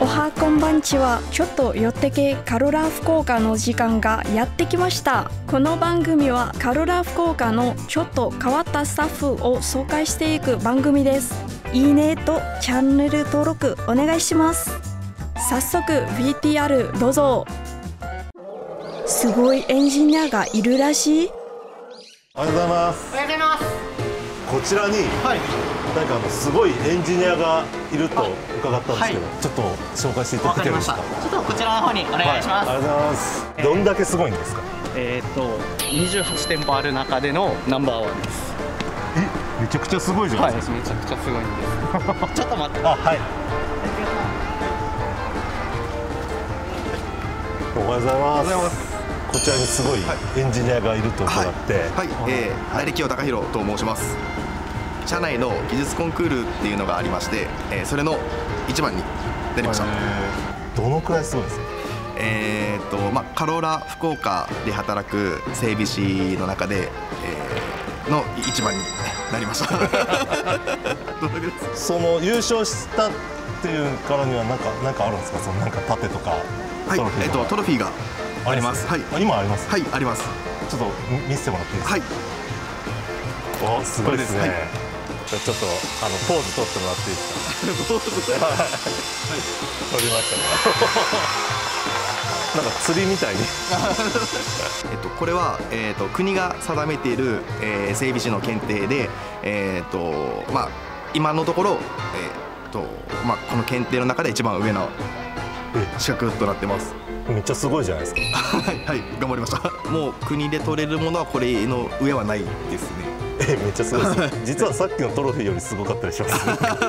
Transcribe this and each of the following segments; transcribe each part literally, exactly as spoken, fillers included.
はこんばんちは。ちょっと寄ってけカロラ福岡の時間がやってきました。この番組はカロラ福岡のちょっと変わったスタッフを紹介していく番組です。いいねとチャンネル登録お願いします。早速 ブイティーアール どうぞ。すごいエンジニアがいるらしい。 おはようございます。 おはようございます。 こちらに、はい、なんかあのすごいエンジニアがいると伺ったんですけど、はい、ちょっと紹介していただけますか。 ちょっとこちらの方にお願いします。 はい、ありがとうございます。えー、どんだけすごいんですか。 えっとにじゅうはちてんぽある中でのナンバーワンです。 え、めちゃくちゃすごいじゃないですか。 はい、めちゃくちゃすごいんです。ちょっと待って。 あ、はい。おはようございます。 おはようございます。 こちらにすごいエンジニアがいると伺って、はい、 はい、えー、成清隆弘と申します。社内の技術コンクールっていうのがありまして、えー、それの一番になりました。 どのくらいすごいですか。 えーっとまあカローラ福岡で働く整備士の中で、えー、の一番になりました。 その優勝したっていうからにはなんかなんかあるんですか。そのなんか盾とか。 はい、えっとトロフィーがあります。はい、 今あります。 はい、あります。 ちょっと見せてもらっていいですか。 はい。 お、すごいですね。ちょっとあのポーズ取ってもらっていいですか。ポーズ。はい。取りましたね。なんか釣りみたいに。 えっとこれはえっと国が定めている、えー、整備士の検定で、えっとまあ今のところえっとまあこの検定の中で一番上の資格となってます。 めっちゃすごいじゃないですか。 はい、はい、頑張りました。もう国で取れるものはこれの上はないですね。 え、めっちゃすごいです。実はさっきのトロフィーよりすごかったりします。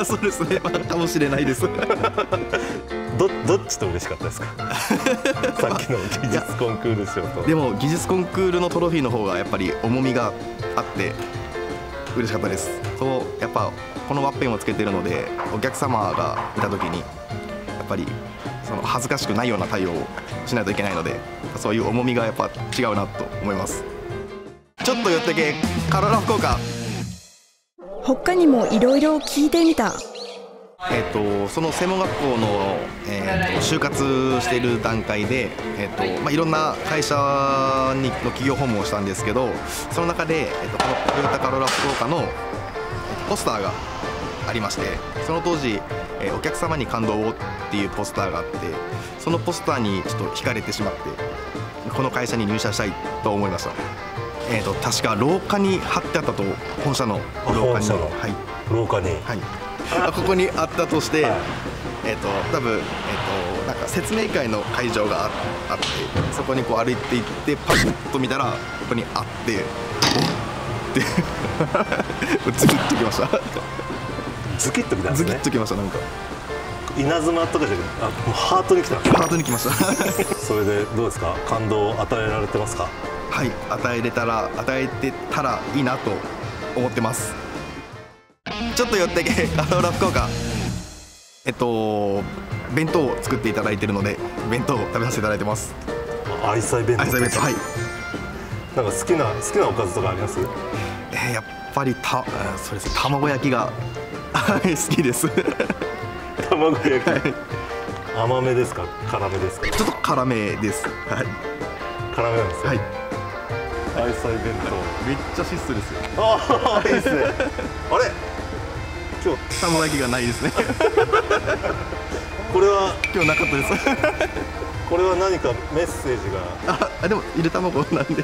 そうですね、まあ、かもしれないです。 どどっちと嬉しかったですか。さっきの技術コンクール賞と。 でも技術コンクールのトロフィーの方がやっぱり重みがあって嬉しかったです。そうやっぱこのワッペンをつけてるのでお客様が見た時にやっぱりその恥ずかしくないような対応をしないといけないので、そういう重みがやっぱ違うなと思います。ちょっと寄ってけカロラ福岡。 他にもいろいろ聞いてみた。 えっとその専門学校の、えー、と就活している段階で、えーとまあ、いろんな会社にの企業訪問をしたんですけど、その中で、えー、とこのトヨタカロラ福岡の、えー、とポスターがありまして、その当時、えー、お客様に感動をっていうポスターがあって、そのポスターにちょっと惹かれてしまってこの会社に入社したいと思いました。えー、と確か廊下に貼ってあったと、本社の廊下に、 はい、廊下に、 はい、あここにあったとして、はい、えー、と多分、えー、となんか説明会の会場が あ, あってそこにこう歩いていってパッと見たらここにあっておってズキッときました。 ズキッときたんですね。 ズキッときました。なんか稲妻とかじゃなくて、あ、もうハートに来たんですか。 ハートに来ました。 それでどうですか。感動を与えられてますか。 はい、与えれたら与えてたらいいなと思ってます。ちょっと寄ってけカローラ福岡。えっと弁当を作っていただいているので弁当を食べさせていただいてます。 愛妻弁当。 愛妻弁当、はい。 なんか好きな好きなおかずとかあります。 えー、やっぱりたそうですね、卵焼きが好きです。 卵焼き、はい、甘めですか辛めですか。 ちょっと辛めです。はい、 辛めなんですよ。はい。愛妻弁当めっちゃ質素ですよ。 ああ、いいですね。あれ今日卵焼きがないですね。 これは今日なかったです。 これは何かメッセージが。あ、でもゆで卵なんで。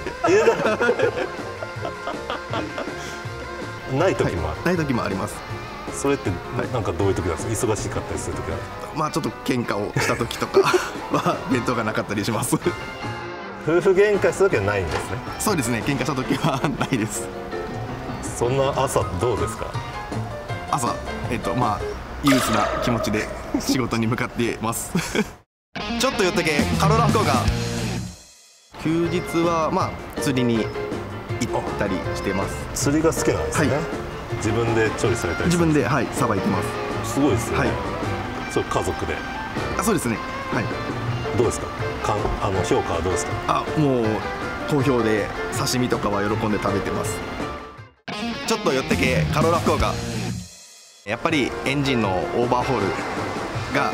ない時もある。 ない時もあります。 それってなんかどういう時なんですか。忙しかったりする時は。 まあちょっと喧嘩をした時とかは弁当がなかったりします。 夫婦喧嘩した時はないんですね。 そうですね、喧嘩した時はないです。 そんな朝どうですか。 朝、えっとまあ憂鬱な気持ちで仕事に向かってます。ちょっと寄ってけカローラ福岡。休日はまあ釣りに行ったりしてます。 釣りが好きなんですね。はい、自分で調理されたり。 自分ではいさばいてます。 すごいですね。はい。そう家族で。 あ、そうですね。はい。 どうですか。かんあの評価はどうですか。 あ、もう好評で刺身とかは喜んで食べてます。ちょっと寄ってけカローラ福岡。やっぱりエンジンのオーバーホールが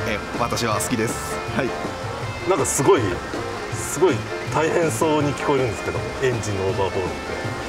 え私は好きです。はい。 なんかすごいすごい大変そうに聞こえるんですけど、エンジンのオーバーホールって。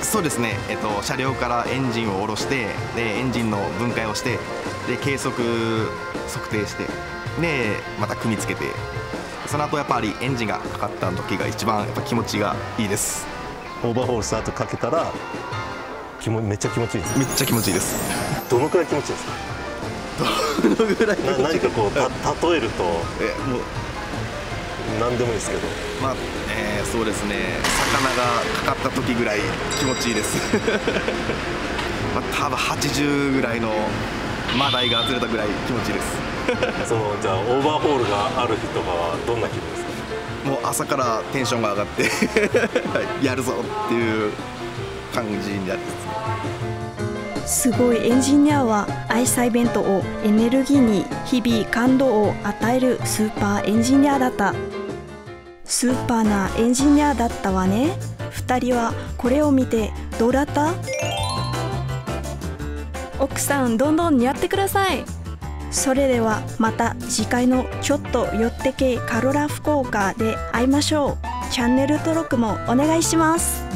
そうですね、えっと、車両からエンジンを下ろして、でエンジンの分解をして、で計測測定して、でまた組み付けて、その後やっぱりエンジンがかかった時が一番やっぱ気持ちがいいです。 オーバーホールした後かけたら気もめっちゃ気持ちいいです。 めっちゃ気持ちいいです。 どのくらい気持ちいいですか？ どのぐらい気持ちいい？ な何かこうた例えるとえもう何でもいいですけど、 まあ、えー、そうですね、魚がかかった時ぐらい気持ちいいですまあ多分はちじゅうぐらいのマダイが釣れたぐらい気持ちいいですそのじゃあオーバーホールがある日とかはどんな気分ですか？ もう朝からテンションが上がってはいやるぞっていう感じになります。 すごいエンジニアは愛妻弁当をエネルギーに日々感動を与えるスーパーエンジニアだった。スーパーなエンジニアだったわね。二人はこれを見てどうだった？奥さんどんどんやってください。それではまた次回のちょっと寄ってけカロラ福岡で会いましょう。チャンネル登録もお願いします。